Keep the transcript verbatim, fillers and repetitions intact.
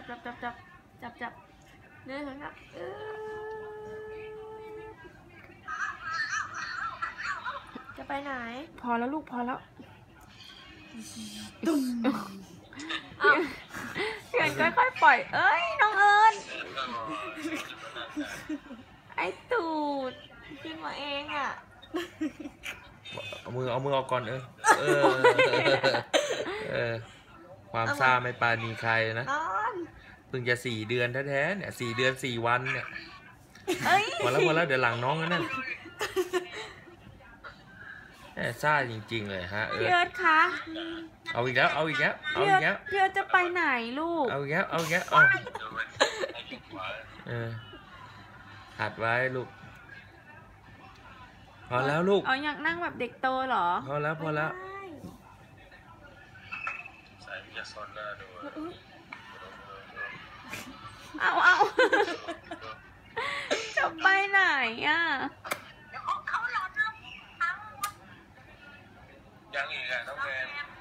จับจับจับจับจับเดินครับเออจะไปไหนพอแล้วลูกพอแล้วตุ้มเพื่อนค่อยๆปล่อยเอ้ยน้องเอิญไอ้ตูดกินมาเองอ่ะเอามือเอามือออกก่อนเออเออเออความซาไม่ปานีใครนะเพิ่งจะสี่เดือนแท้ๆเนี่ยสี่เดือนสี่วันเนี่ยพอแล้วพอแล้วเดี๋ยวหลังน้องนั่นแอบซ่าจริงๆเลยฮะเออพี่เอิร์ธคะเอาอีกแล้วเอาอีกแล้วเอาอีกแล้วพี่เอิร์ธจะไปไหนลูกเอาอีกแล้วเอาอีกแล้วเอาเออหัดไว้ลูกพอแล้วลูกอ๋ออยากนั่งแบบเด็กโตเหรอพอแล้วพอแล้วเอาเอาจะไปไหนอ่ะยังอีกอ่ะน้องแมน